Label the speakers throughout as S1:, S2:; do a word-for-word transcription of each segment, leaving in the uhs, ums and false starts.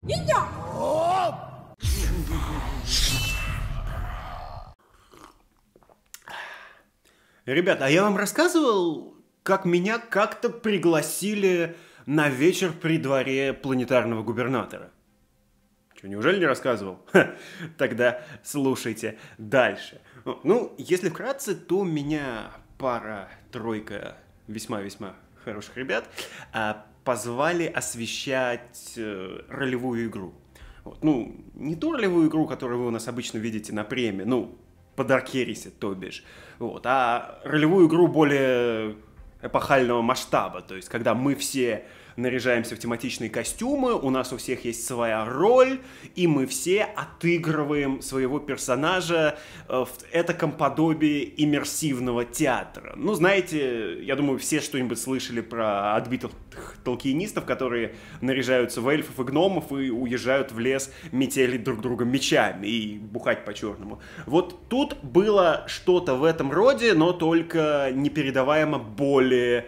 S1: Ребята, а я вам рассказывал, как меня как-то пригласили на вечер при дворе планетарного губернатора? Что, неужели не рассказывал? Ха, тогда слушайте дальше. Ну, если вкратце, то меня пара-тройка весьма-весьма хороших ребят а, позвали освещать э, ролевую игру. Вот. Ну, не ту ролевую игру, которую вы у нас обычно видите на премии, ну, по Dark Heresy, то бишь, вот, а ролевую игру более эпохального масштаба, то есть, когда мы все наряжаемся в тематичные костюмы, у нас у всех есть своя роль, и мы все отыгрываем своего персонажа в этаком подобии иммерсивного театра. Ну, знаете, я думаю, все что-нибудь слышали про отбитых толкиенистов, которые наряжаются в эльфов и гномов и уезжают в лес метелить друг друга мечами и бухать по-черному. Вот тут было что-то в этом роде, но только непередаваемо более...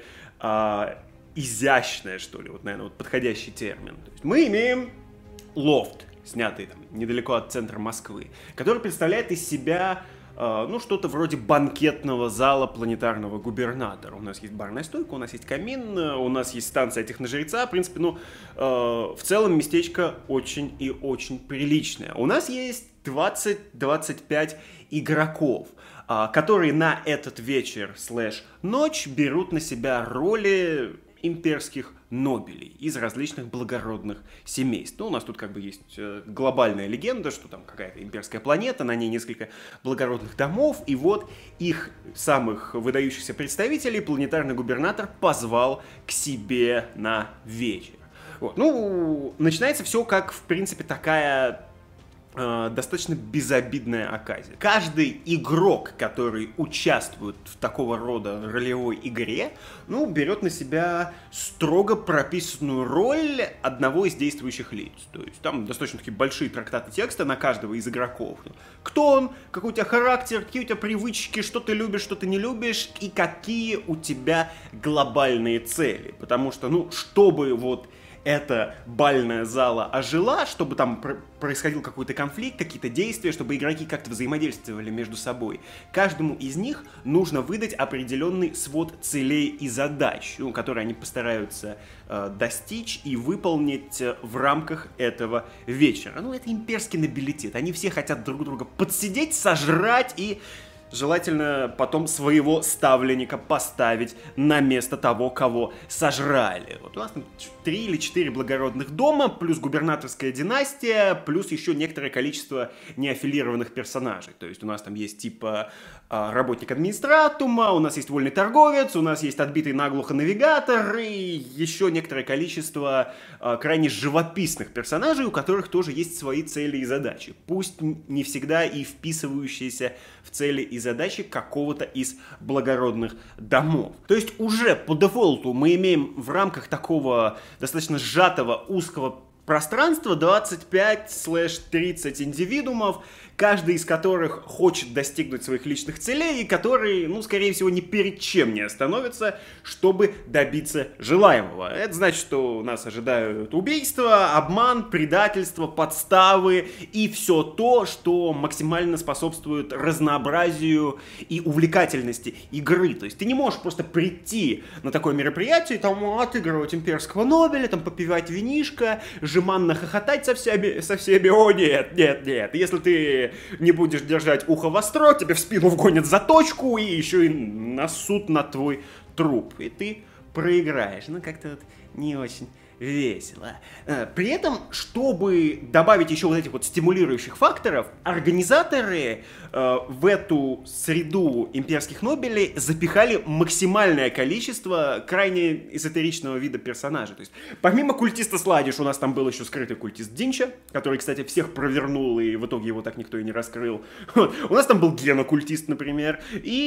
S1: А, изящное, что ли, вот, наверное, вот подходящий термин. То есть мы имеем лофт, снятый там недалеко от центра Москвы, который представляет из себя, э, ну, что-то вроде банкетного зала планетарного губернатора. У нас есть барная стойка, у нас есть камин, у нас есть станция техножреца. В принципе, ну, э, в целом местечко очень и очень приличное. У нас есть двадцать-двадцать пять игроков, которые на этот вечер слэш ночь берут на себя роли имперских нобелей из различных благородных семейств. Ну, у нас тут как бы есть глобальная легенда, что там какая-то имперская планета, на ней несколько благородных домов, и вот их самых выдающихся представителей планетарный губернатор позвал к себе на вечер. Вот. Ну, начинается все как, в принципе, такая... достаточно безобидная оказия. Каждый игрок, который участвует в такого рода ролевой игре, ну, берет на себя строго прописанную роль одного из действующих лиц. То есть там достаточно такие большие трактаты текста на каждого из игроков. Кто он, какой у тебя характер, какие у тебя привычки, что ты любишь, что ты не любишь, и какие у тебя глобальные цели. Потому что, ну, чтобы вот эта бальная зала ожила, чтобы там пр- происходил какой-то конфликт, какие-то действия, чтобы игроки как-то взаимодействовали между собой. Каждому из них нужно выдать определенный свод целей и задач, ну, которые они постараются э, достичь и выполнить в рамках этого вечера. Ну, это имперский нобилитет. Они все хотят друг друга подсидеть, сожрать и... желательно потом своего ставленника поставить на место того, кого сожрали. Вот у нас там три или четыре благородных дома, плюс губернаторская династия, плюс еще некоторое количество неаффилированных персонажей. То есть у нас там есть типа работник администратума, у нас есть вольный торговец, у нас есть отбитый наглухо навигатор и еще некоторое количество крайне живописных персонажей, у которых тоже есть свои цели и задачи. Пусть не всегда и вписывающиеся в цели и задачи какого-то из благородных домов. То есть уже по дефолту мы имеем в рамках такого достаточно сжатого узкого пространства двадцать пять тридцать индивидуумов, каждый из которых хочет достигнуть своих личных целей и который, ну, скорее всего, ни перед чем не остановится, чтобы добиться желаемого. Это значит, что нас ожидают убийства, обман, предательство, подставы и все то, что максимально способствует разнообразию и увлекательности игры. То есть ты не можешь просто прийти на такое мероприятие и там отыгрывать имперского Нобеля, там попивать винишко, жеманно хохотать со всеми, со всеми. О, нет, нет, нет. Если ты не будешь держать ухо востро, тебе в спину вгонят заточку и еще и насут на твой труп. И ты проиграешь. Ну, как-то вот не очень весело. При этом, чтобы добавить еще вот этих вот стимулирующих факторов, организаторы э, в эту среду имперских Нобелей запихали максимальное количество крайне эзотеричного вида персонажей. То есть, помимо культиста Сладиш, у нас там был еще скрытый культист Динча, который, кстати, всех провернул, и в итоге его так никто и не раскрыл. Вот. У нас там был генокультист, например,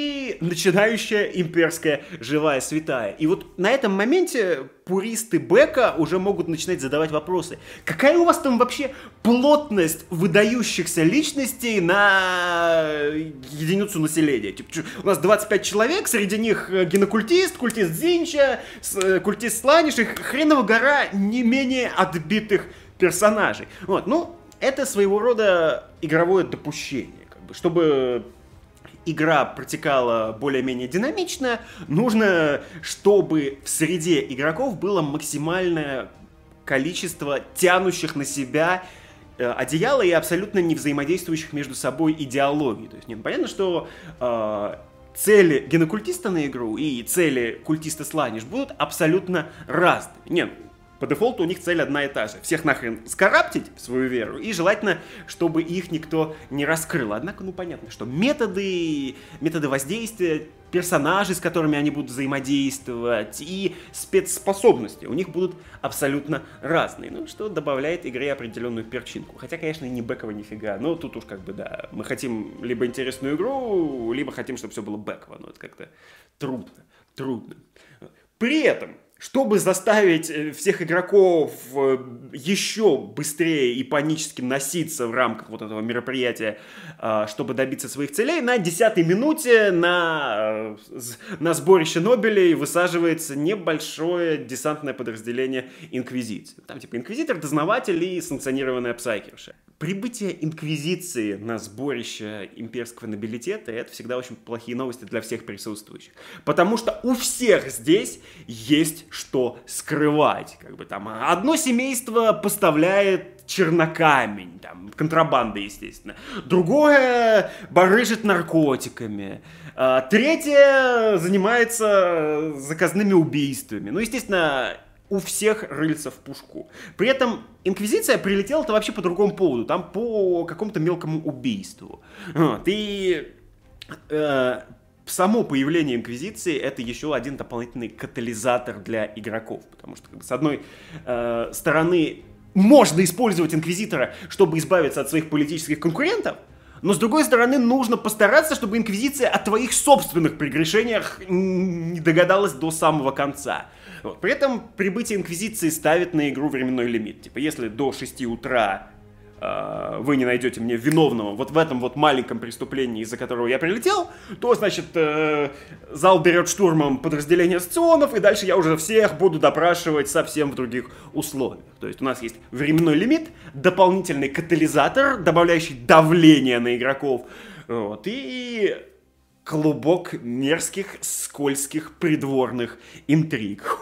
S1: и начинающая имперская живая святая. И вот на этом моменте пуристы Бека уже могут начинать задавать вопросы. Какая у вас там вообще плотность выдающихся личностей на единицу населения? Типа, у нас двадцать пять человек, среди них генокультист, культист Зинча, культист Сланиш, и хренова гора не менее отбитых персонажей. Вот, ну, это своего рода игровое допущение, как бы, чтобы игра протекала более-менее динамично, нужно, чтобы в среде игроков было максимальное количество тянущих на себя одеяло и абсолютно не взаимодействующих между собой идеологий. То есть, нет, понятно, что э, цели генокультиста на игру и цели культиста Сланиш будут абсолютно разными. Нет, по дефолту у них цель одна и та же. Всех нахрен скараптить в свою веру, и желательно, чтобы их никто не раскрыл. Однако, ну, понятно, что методы, методы воздействия, персонажи, с которыми они будут взаимодействовать, и спецспособности у них будут абсолютно разные. Ну, что добавляет игре определенную перчинку. Хотя, конечно, и не бэково нифига. Но тут уж как бы, да, мы хотим либо интересную игру, либо хотим, чтобы все было бэково. Но это как-то трудно, трудно. При этом, чтобы заставить всех игроков еще быстрее и панически носиться в рамках вот этого мероприятия, чтобы добиться своих целей, на десятой минуте на, на сборище Нобелей высаживается небольшое десантное подразделение Инквизиции. Там типа Инквизитор, дознаватель и санкционированная псайкерша. Прибытие Инквизиции на сборище имперского нобилитета — это всегда очень плохие новости для всех присутствующих. Потому что у всех здесь есть что скрывать. Как бы там одно семейство поставляет чернокамень, там, контрабанда, естественно. Другое барыжит наркотиками. А, третье занимается заказными убийствами. Ну, естественно, у всех рыльца в пушку. При этом Инквизиция прилетела-то вообще по другому поводу. Там по какому-то мелкому убийству. Вот. И э, само появление Инквизиции — это еще один дополнительный катализатор для игроков. Потому что, как бы, с одной э, стороны, можно использовать Инквизитора, чтобы избавиться от своих политических конкурентов, но, с другой стороны, нужно постараться, чтобы Инквизиция о твоих собственных прегрешениях не догадалась до самого конца. Вот. При этом прибытие Инквизиции ставит на игру временной лимит. Типа, если до шести утра э, вы не найдете мне виновного вот в этом вот маленьком преступлении, из-за которого я прилетел, то, значит, э, зал берет штурмом подразделение сционов, и дальше я уже всех буду допрашивать совсем в других условиях. То есть у нас есть временной лимит, дополнительный катализатор, добавляющий давление на игроков, вот, и клубок мерзких, скользких придворных интриг.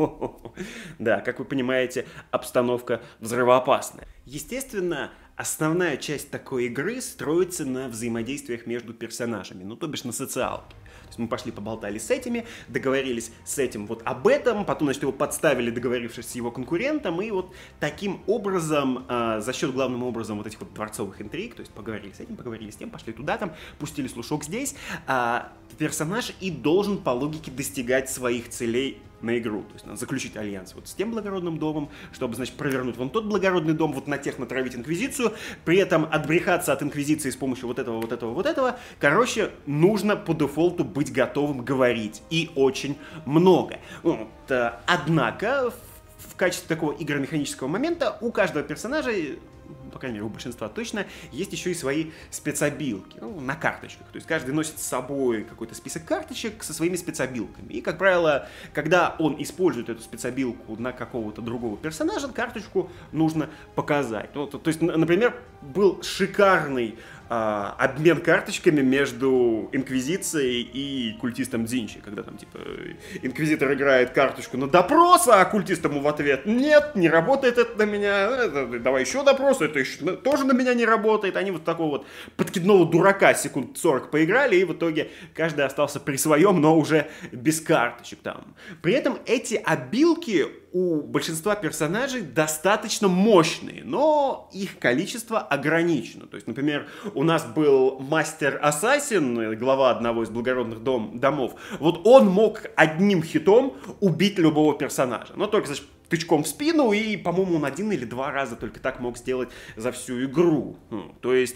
S1: Да, как вы понимаете, обстановка взрывоопасная. Естественно, основная часть такой игры строится на взаимодействиях между персонажами, ну, то бишь на социалке. То есть мы пошли поболтали с этими, договорились с этим вот об этом, потом, значит, его подставили, договорившись с его конкурентом, и вот таким образом, э, за счет главным образом вот этих вот дворцовых интриг, то есть поговорили с этим, поговорили с тем, пошли туда, там, пустили слушок здесь, э, персонаж и должен по логике достигать своих целей на игру. То есть надо заключить альянс вот с тем благородным домом, чтобы, значит, провернуть вон тот благородный дом, вот на тех натравить инквизицию, при этом отбрехаться от инквизиции с помощью вот этого, вот этого, вот этого. Короче, нужно по дефолту быть готовым говорить. И очень много. Вот. Однако, в качестве такого игромеханического момента у каждого персонажа, по крайней мере, у большинства точно, есть еще и свои спецобилки, ну, на карточках. То есть каждый носит с собой какой-то список карточек со своими спецобилками. И, как правило, когда он использует эту спецобилку на какого-то другого персонажа, карточку нужно показать. Ну, то, то есть, например, был шикарный а, обмен карточками между Инквизицией и культистом Дзинчи, когда там, типа, Инквизитор играет карточку на допрос, а культист ему в ответ: нет, не работает это на меня, давай еще допрос, это еще тоже на меня не работает. Они вот такого вот подкидного дурака секунд сорок поиграли, и в итоге каждый остался при своем, но уже без карточек там. При этом эти обилки у большинства персонажей достаточно мощные, но их количество ограничено. То есть, например, у нас был мастер-ассасин, глава одного из благородных дом, домов. Вот он мог одним хитом убить любого персонажа. Но только, значит, тычком в спину, и, по-моему, он один или два раза только так мог сделать за всю игру. То есть,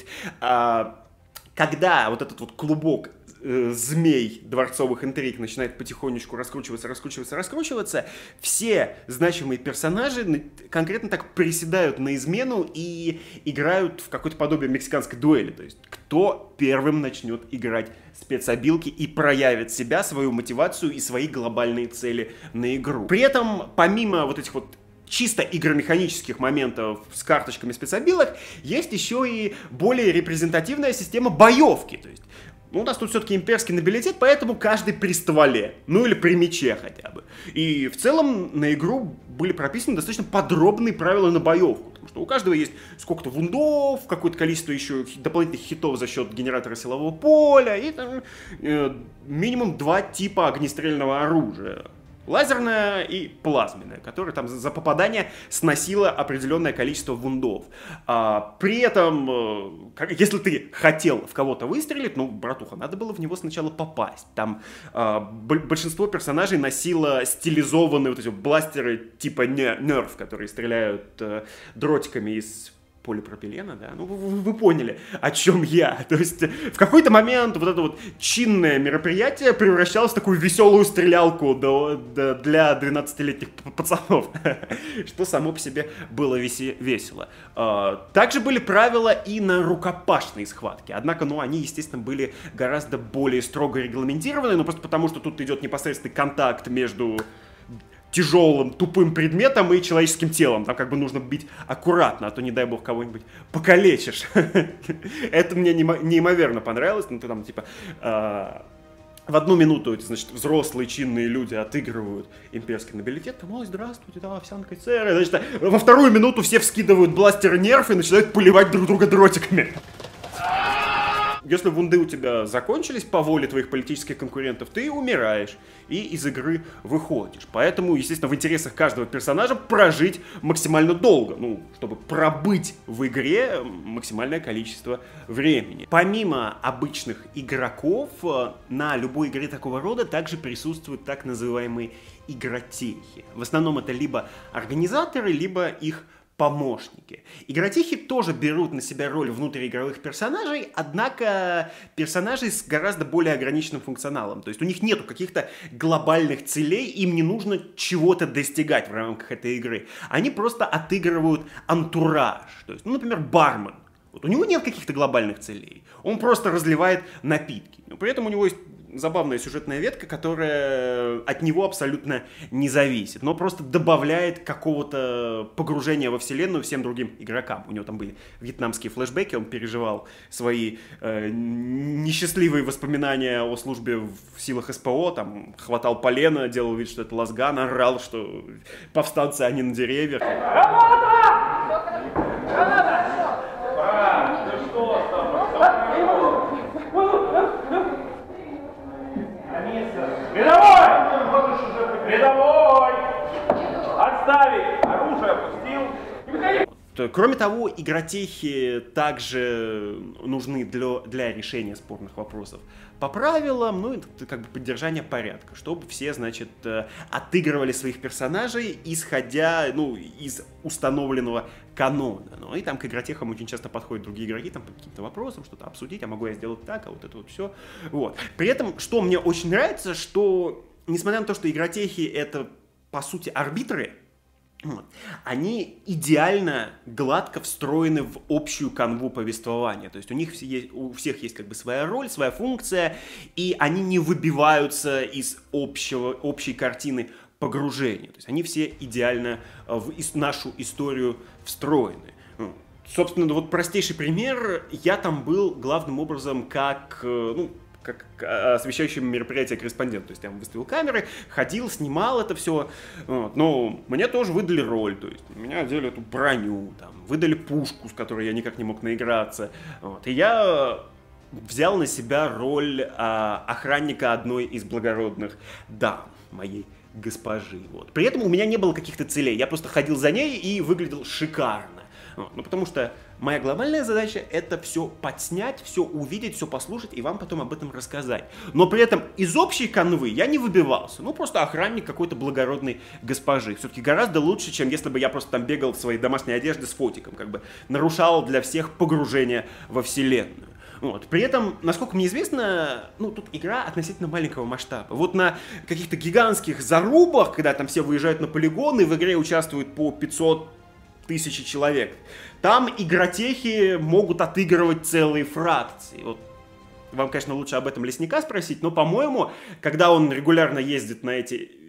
S1: когда вот этот вот клубок змей дворцовых интриг начинает потихонечку раскручиваться, раскручиваться, раскручиваться, все значимые персонажи конкретно так приседают на измену и играют в какое-то подобие мексиканской дуэли. То есть, кто первым начнет играть спецобилки и проявит себя, свою мотивацию и свои глобальные цели на игру. При этом, помимо вот этих вот чисто игромеханических моментов с карточками спецобилок, есть еще и более репрезентативная система боевки. То есть, ну, у нас тут все-таки имперский нобилитет, поэтому каждый при стволе, ну или при мече хотя бы. И в целом на игру были прописаны достаточно подробные правила на боевку. Потому что у каждого есть сколько-то вундов, какое-то количество еще дополнительных хитов за счет генератора силового поля и там, э, минимум два типа огнестрельного оружия. Лазерная и плазменная, которая там за попадание сносила определенное количество вундов. А, при этом, если ты хотел в кого-то выстрелить, ну, братуха, надо было в него сначала попасть. Там а, большинство персонажей носило стилизованные вот эти бластеры типа нерф, которые стреляют а, дротиками из полипропилена, да, ну вы, вы поняли, о чем я. То есть в какой-то момент вот это вот чинное мероприятие превращалось в такую веселую стрелялку до, до, для двенадцатилетних пацанов, что само по себе было веси, весело. Также были правила и на рукопашные схватки, однако, ну, они, естественно, были гораздо более строго регламентированы, ну, просто потому, что тут идет непосредственный контакт между тяжелым, тупым предметом и человеческим телом. Там как бы нужно бить аккуратно, а то, не дай бог, кого-нибудь покалечишь. Это мне неимоверно понравилось. Ну, ты там, типа, в одну минуту, значит, взрослые чинные люди отыгрывают имперский нобилитет. Там, ой, здравствуйте, да, овсянка церы. Значит, во вторую минуту все вскидывают бластеры нерф и начинают поливать друг друга дротиками. Если вунды у тебя закончились по воле твоих политических конкурентов, ты умираешь и из игры выходишь. Поэтому, естественно, в интересах каждого персонажа прожить максимально долго, ну, чтобы пробыть в игре максимальное количество времени. Помимо обычных игроков, на любой игре такого рода также присутствуют так называемые игротехи. В основном это либо организаторы, либо их помощники. Игротехи тоже берут на себя роль внутриигровых персонажей, однако персонажей с гораздо более ограниченным функционалом. То есть у них нету каких-то глобальных целей, им не нужно чего-то достигать в рамках этой игры. Они просто отыгрывают антураж. То есть, ну, например, бармен. Вот у него нет каких-то глобальных целей. Он просто разливает напитки. Но при этом у него есть забавная сюжетная ветка, которая от него абсолютно не зависит, но просто добавляет какого-то погружения во вселенную всем другим игрокам. У него там были вьетнамские флешбеки, он переживал свои э, несчастливые воспоминания о службе в силах СПО, там хватал полено, делал вид, что это лазган, орал, что повстанцы, они на деревьях.
S2: Рядовой! Рядовой! Отставить! Оружие опустил!
S1: Кроме того, игротехи также нужны для, для решения спорных вопросов по правилам, ну, это как бы поддержание порядка, чтобы все, значит, отыгрывали своих персонажей, исходя, ну, из установленного канона. Ну, и там к игротехам очень часто подходят другие игроки, там по каким-то вопросам что-то обсудить, а могу я сделать так, а вот это вот все. Вот. При этом, что мне очень нравится, что, несмотря на то, что игротехи это, по сути, арбитры, вот, они идеально гладко встроены в общую канву повествования. То есть у них все есть, у всех есть как бы своя роль, своя функция, и они не выбиваются из общего, общей картины погружения. То есть они все идеально в нашу историю встроены. Собственно, вот простейший пример. Я там был главным образом как, ну, как освещающее мероприятие корреспондент. То есть я выставил камеры, ходил, снимал это все. Вот. Но мне тоже выдали роль. То есть меня одели эту броню, там, выдали пушку, с которой я никак не мог наиграться. Вот. И я взял на себя роль а, охранника одной из благородных дам, моей госпожи. Вот. При этом у меня не было каких-то целей. Я просто ходил за ней и выглядел шикарно. Вот. Ну, потому что моя глобальная задача — это все подснять, все увидеть, все послушать и вам потом об этом рассказать. Но при этом из общей канвы я не выбивался. Ну, просто охранник какой-то благородной госпожи. Все-таки гораздо лучше, чем если бы я просто там бегал в своей домашней одежде с фотиком. Как бы нарушал для всех погружение во вселенную. Вот. При этом, насколько мне известно, ну, тут игра относительно маленького масштаба. Вот на каких-то гигантских зарубах, когда там все выезжают на полигоны, в игре участвуют по пятьсот тысяч человек, там игротехи могут отыгрывать целые фракции. Вот. Вам, конечно, лучше об этом лесника спросить, но, по-моему, когда он регулярно ездит на эти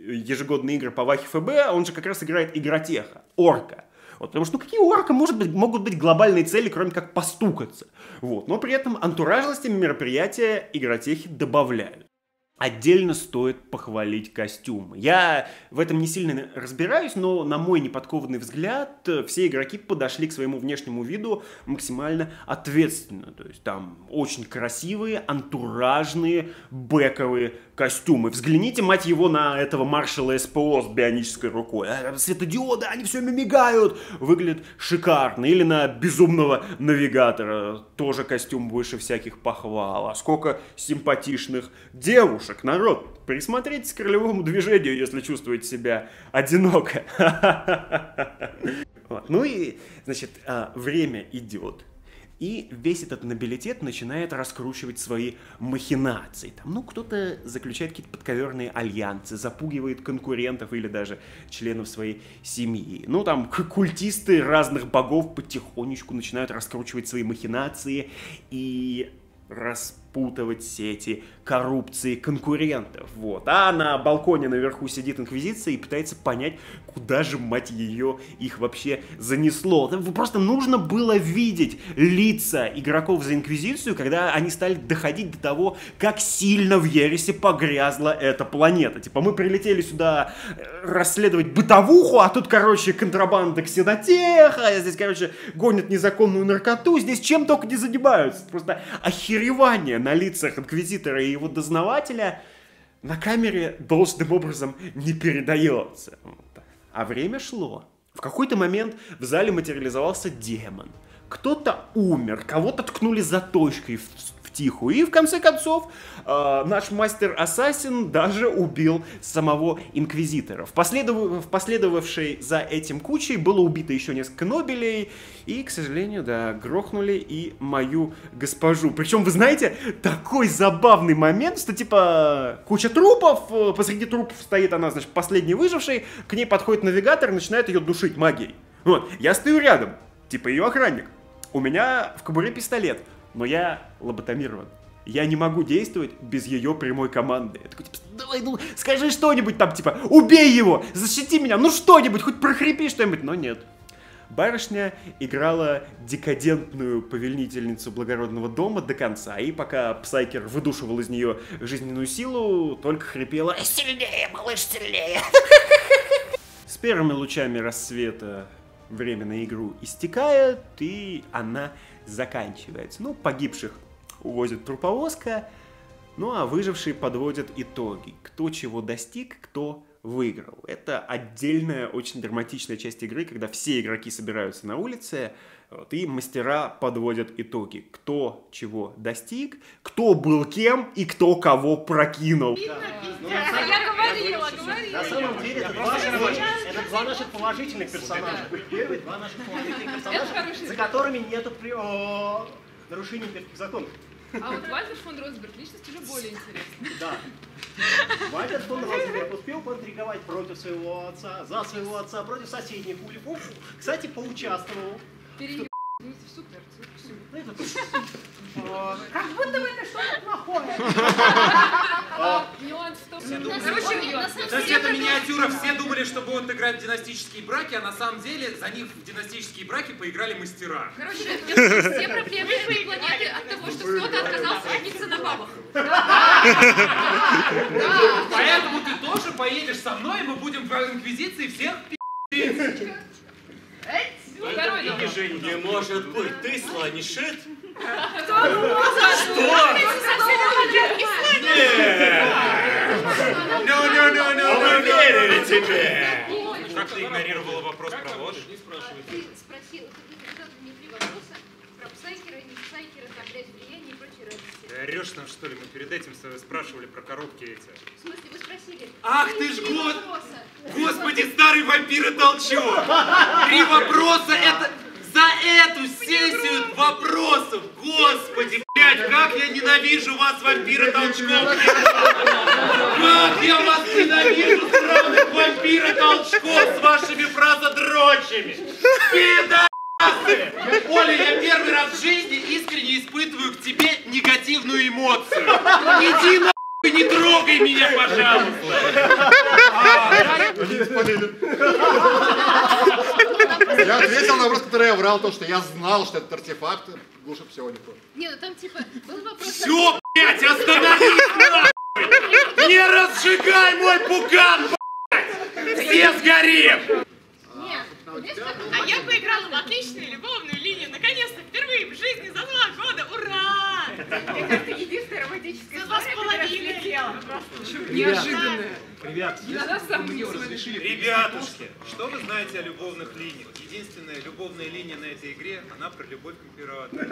S1: ежегодные игры по Вахе эф бэ, он же как раз играет игротеха, орка. Вот, потому что, ну, какие у орка может быть, могут быть глобальные цели, кроме как постукаться? Вот, но при этом антуражности мероприятия игротехи добавляют. Отдельно стоит похвалить костюмы. Я в этом не сильно разбираюсь, но на мой неподкованный взгляд все игроки подошли к своему внешнему виду максимально ответственно. То есть там очень красивые, антуражные, бэковые костюмы. Взгляните, мать его, на этого маршала эс пэ о с бионической рукой. А, светодиоды, они все мигают. Выглядит шикарно. Или на безумного навигатора. Тоже костюм выше всяких похвал. А сколько симпатичных девушек. Народ, присмотритесь к ролевому движению, если чувствуете себя одиноко. Ну и, значит, время идет. И весь этот нобилитет начинает раскручивать свои махинации. Там, ну, кто-то заключает какие-то подковерные альянсы, запугивает конкурентов или даже членов своей семьи. Ну, там, культисты разных богов потихонечку начинают раскручивать свои махинации и распутывать сети коррупции конкурентов. Вот. А на балконе наверху сидит Инквизиция и пытается понять, куда же, мать ее, их вообще занесло. Просто нужно было видеть лица игроков за Инквизицию, когда они стали доходить до того, как сильно в ересе погрязла эта планета. Типа, мы прилетели сюда расследовать бытовуху, а тут, короче, контрабанда ксенотеха, здесь, короче, гонят незаконную наркоту, здесь чем только не занимаются. Просто охеревание на лицах Инквизитора и его дознавателя на камере должным образом не передается. А время шло. В какой-то момент в зале материализовался демон. Кто-то умер, кого-то ткнули заточкой в, в тихую. И в конце концов э, наш мастер-ассасин даже убил самого Инквизитора. В, последов... в последовавшей за этим кучей было убито еще несколько нобелей. И, к сожалению, да, грохнули и мою госпожу. Причем, вы знаете, такой забавный момент, что типа куча трупов, посреди трупов стоит она, значит, последний выживший, к ней подходит навигатор и начинает ее душить магией. Вот, я стою рядом, типа ее охранник. У меня в кобуре пистолет, но я лоботомирован. Я не могу действовать без ее прямой команды. Я такой, типа, давай, ну, скажи что-нибудь там, типа, убей его, защити меня, ну что-нибудь, хоть прохрипи что-нибудь, но нет. Барышня играла декадентную повелительницу благородного дома до конца, и пока Псайкер выдушивал из нее жизненную силу, только хрипела: «Сильнее, малыш, сильнее!» С первыми лучами рассвета время на игру истекает, и она заканчивается. Ну, погибших увозит труповозка, ну а выжившие подводят итоги. Кто чего достиг, кто выиграл. Это отдельная, очень драматичная часть игры, когда все игроки собираются на улице, вот, и мастера подводят итоги. Кто чего достиг, кто был кем и кто кого прокинул.
S3: Я говорила, говорила.
S4: На самом деле это два, это два наших положительных персонажа. Первые два наших положительных персонажа, за которыми нету нарушений имперских законов.
S3: А вот Вальтер фон Росберг личность уже более интересная.
S4: Да. Вальтер фон Росберг успел поинтриговать против своего отца, за своего отца, против соседних улипов. Кстати, поучаствовал.
S3: Перееб... Супер, супер.
S4: Как будто бы это что-то плохое.
S3: Нюанс в том, что...
S5: Короче, то есть это миниатюра, все думали, что будут играть в династические браки, а на самом деле за них в династические браки поиграли мастера.
S3: Короче, все проблемы этой планеты от того, что кто-то отказался жениться на бабах.
S5: Поэтому ты тоже поедешь со мной, и мы будем в Инквизиции всех пи***ить.
S4: Не может быть, ты слонишит?
S3: Что?
S4: Ну-ну-ну-ну, мы верили тебе!
S5: Как ты игнорировала вопрос про ложь?
S6: Ты спросил, ты задал мне три вопроса про Псайкера, не Псайкера, там, блядь, влияние и прочие радости.
S5: Ты орешь нам, что ли? Мы перед этим спрашивали про короткие эти.
S6: В смысле, вы спросили?
S5: Ах ты ж год! Господи, старый вампир и толчок! Три вопроса, это... За эту сессию вопросов! Господи, блядь, как я ненавижу вас, вампиры толчков! Как я вас ненавижу, сраных вампиры толчков с вашими фразодрочами! Пидасы! Оля, я первый раз в жизни искренне испытываю к тебе негативную эмоцию! Иди на не трогай меня, пожалуйста!
S7: Я ответил на вопрос, который я врал, то, что я знал, что этот артефакт глушит псионику.
S6: Не, ну там типа был вопрос...
S5: Все, блядь, остановись, нахуй! Не разжигай мой пукан, блядь! Все сгорим!
S3: А я поиграла в отличную любовную линию. Наконец-то, впервые в жизни за два года. Ура!
S6: Мне кажется, единственная романтическая история, которая слетела.
S3: Неожиданная.
S4: Привет.
S8: Ребятушки, что вы знаете о любовных линиях? Единственная любовная линия на этой игре, она про любовь к императору.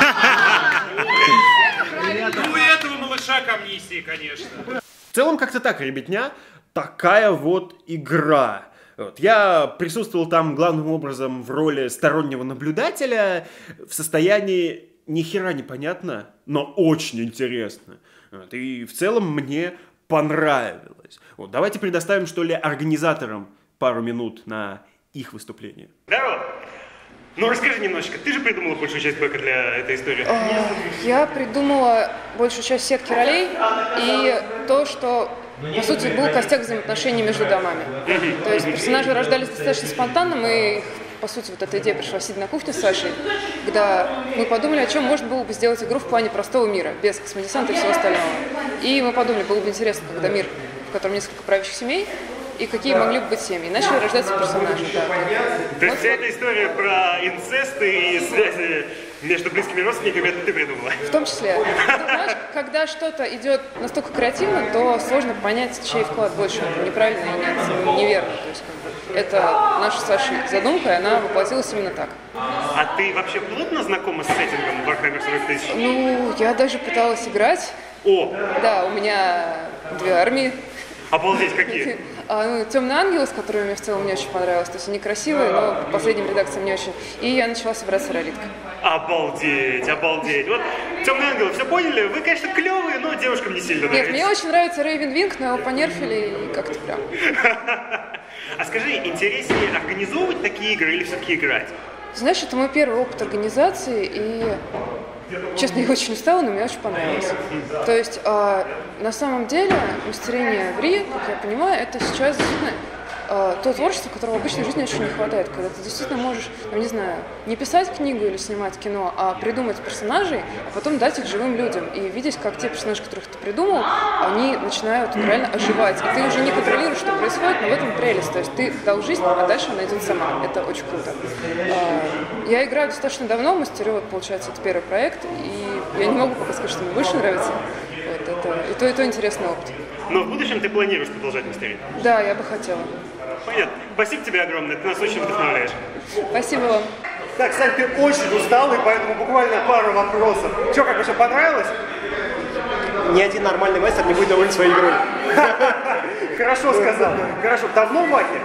S5: Ну, у этого малыша к амнистии, конечно.
S1: В целом как-то так, ребятня, такая вот игра. Вот. Я присутствовал там главным образом в роли стороннего наблюдателя в состоянии ни хера непонятно, но очень интересно. Вот. И в целом мне понравилось. Вот. Давайте предоставим, что ли, организаторам пару минут на их выступление.
S9: Здорово! Ну расскажи немножечко, ты же придумала большую часть бэка для этой истории?
S10: Я придумала большую часть сетки ролей и то, что, по сути, был костяк взаимоотношений между домами. То есть персонажи рождались достаточно спонтанно, мы, по сути, вот эта идея пришла сидя на кухне с Сашей, когда мы подумали, о чем можно было бы сделать игру в плане простого мира, без космодесанта и всего остального. И мы подумали, было бы интересно, когда мир, в котором несколько правящих семей, и какие могли бы быть семьи. И начали рождаться персонажи. Да.
S9: То есть вся эта история про инцест и связи между близкими родственниками, это ты придумала?
S10: В том числе. Знаешь, когда что-то идет настолько креативно, то сложно понять, чей вклад больше неправильно и нет, неверно. То есть, как бы, это наша с Сашей задумка, и она воплотилась именно так.
S9: А ты вообще плотно знакома с сеттингом Warhammer сорок тысяч?
S10: Ну, я даже пыталась играть.
S9: О!
S10: Да, у меня две армии.
S9: Обалдеть, какие?
S10: А, ну, «Темные ангелы», с которыми мне в целом не очень понравилось. То есть они красивые, но по последним редакциям не очень. И я начала собираться ролиткой.
S9: Обалдеть, обалдеть. Вот «Темные ангелы», все поняли? Вы, конечно, клевые, но девушкам не сильно нравится.
S10: Нет, мне очень нравится Рейвен Винг, но его понерфили и как-то прям.
S9: А скажи, интереснее организовывать такие игры или все-таки играть?
S10: Знаешь, это мой первый опыт организации, и, честно, я очень устала, но мне очень понравилось. То есть, э, на самом деле, мастерение в Ри, как я понимаю, это сейчас действительно э, то творчество, которого в обычной жизни очень не хватает, когда ты действительно можешь, ну, не знаю, не писать книгу или снимать кино, а придумать персонажей, а потом дать их живым людям, и видеть, как те персонажи, которых ты придумал, они начинают реально оживать. И ты уже не контролируешь, что происходит, но в этом прелесть. То есть ты дал жизнь, а дальше она идет сама. Это очень круто. Я играю достаточно давно, мастерю, вот, получается, это первый проект, и я не могу пока сказать, что мне больше нравится. Вот, это и то, и то интересный опыт.
S9: Но в будущем ты планируешь продолжать мастерить?
S10: Да, я бы хотела.
S9: Понятно. Спасибо тебе огромное, ты нас очень вдохновляешь.
S10: Спасибо вам.
S4: Так, Сань, ты очень усталый, поэтому буквально пару вопросов. Че, как вообще понравилось?
S11: Ни один нормальный мастер не будет доволен своей игрой.
S4: Хорошо сказал. Хорошо. Давно в Вахе?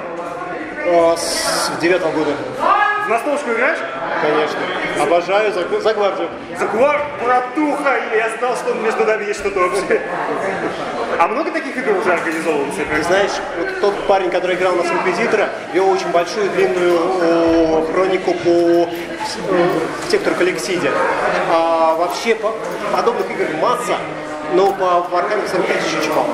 S11: С девятого года.
S4: В настолочку играешь?
S11: Конечно. Обожаю за, за гвардию.
S4: За гвардию, братуха! Я знал, что между нами есть что-то общее. А много таких игр уже организовывается?
S11: Ты знаешь, вот тот парень, который играл у нас в Инквизитора, вел очень большую длинную о, хронику по о, сектору Калексиде. А вообще по, подобных игр масса, но по Warhammer сорок тысяч еще мало.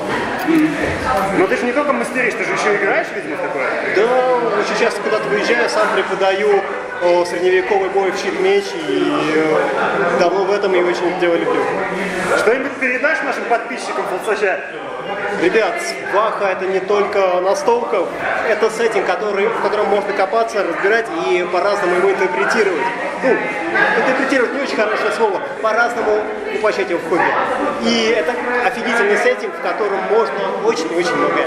S4: Но ты же не только мастеришь, ты же еще играешь, видимо, в такое?
S11: Да, очень часто куда-то выезжаю, сам преподаю о, средневековый бой в щит-меч, и э, давно в этом и очень дело люблю.
S4: Что-нибудь передашь нашим подписчикам Фалсача?
S11: Ребят, Ваха это не только настолка, это сеттинг, который, в котором можно копаться, разбирать и по-разному его интерпретировать. Ну, интерпретировать не очень хорошее слово, по-разному воплощать его в хобби. И это офигительный сеттинг, в котором можно очень и очень многое.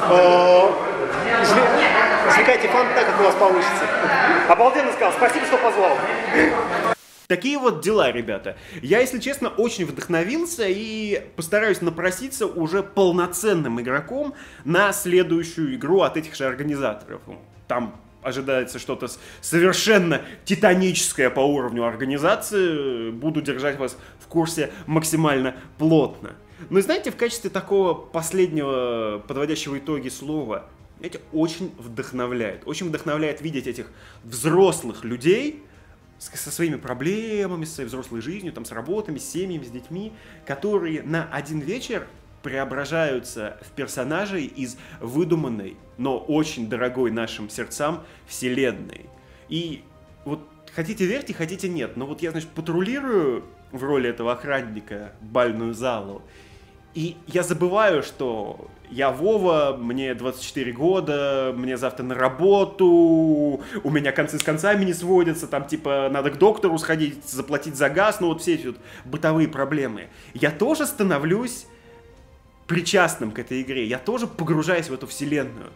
S11: Извлекайте фан так, как у вас получится.
S4: Обалденно сказал, спасибо, что позвал.
S1: Такие вот дела, ребята. Я, если честно, очень вдохновился и постараюсь напроситься уже полноценным игроком на следующую игру от этих же организаторов. Там ожидается что-то совершенно титаническое по уровню организации. Буду держать вас в курсе максимально плотно. Но знаете, в качестве такого последнего подводящего итоги слова, это очень вдохновляет. Очень вдохновляет видеть этих взрослых людей, со своими проблемами, со своей взрослой жизнью, там, с работами, с семьями, с детьми, которые на один вечер преображаются в персонажей из выдуманной, но очень дорогой нашим сердцам вселенной. И вот хотите верьте, хотите нет, но вот я, значит, патрулирую в роли этого охранника бальную залу, и я забываю, что я Вова, мне двадцать четыре года, мне завтра на работу, у меня концы с концами не сводятся, там типа надо к доктору сходить, заплатить за газ, ну вот все эти вот бытовые проблемы. Я тоже становлюсь причастным к этой игре, я тоже погружаюсь в эту вселенную.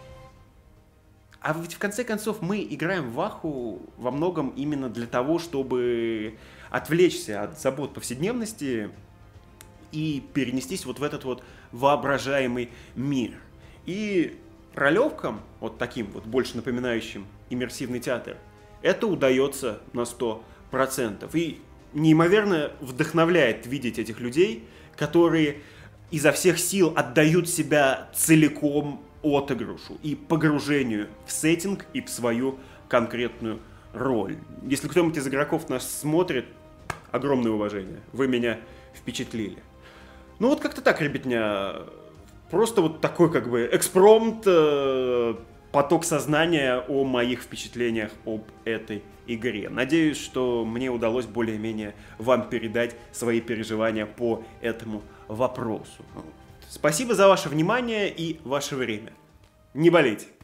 S1: А ведь в конце концов мы играем в Ваху во многом именно для того, чтобы отвлечься от забот повседневности и перенестись вот в этот вот воображаемый мир. И ролевкам, вот таким вот, больше напоминающим иммерсивный театр, это удается на сто процентов. И неимоверно вдохновляет видеть этих людей, которые изо всех сил отдают себя целиком отыгрышу и погружению в сеттинг и в свою конкретную роль. Если кто-нибудь из игроков нас смотрит, огромное уважение. Вы меня впечатлили. Ну вот как-то так, ребятня. Просто вот такой как бы экспромт, э, поток сознания о моих впечатлениях об этой игре. Надеюсь, что мне удалось более-менее вам передать свои переживания по этому вопросу. Спасибо за ваше внимание и ваше время. Не болейте.